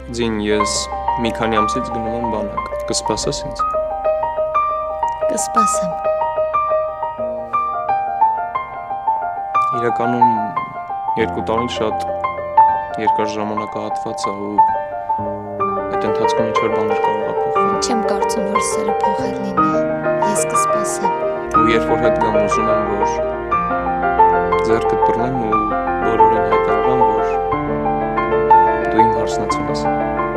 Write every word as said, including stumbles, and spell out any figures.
Ձին ես մի քանի ամսից գնում եմ բանակ, կսպասես ինձ։ Կսպասեմ։ Իրականում երկու տարին շատ երկար ժամանակահատված է ու այդ ընթացքում ինչ-որ բաներ կարող է փոխվել։ Չեմ կարծում, որ սերը փոխել լինի, ես կսպասեմ։ Ու երբ որ հետ գամ ուզում եմ, որ ձեռքդ բռնեմ ու բոլորին հայտարարեմ, որ դու իմ հարսնացուն ես։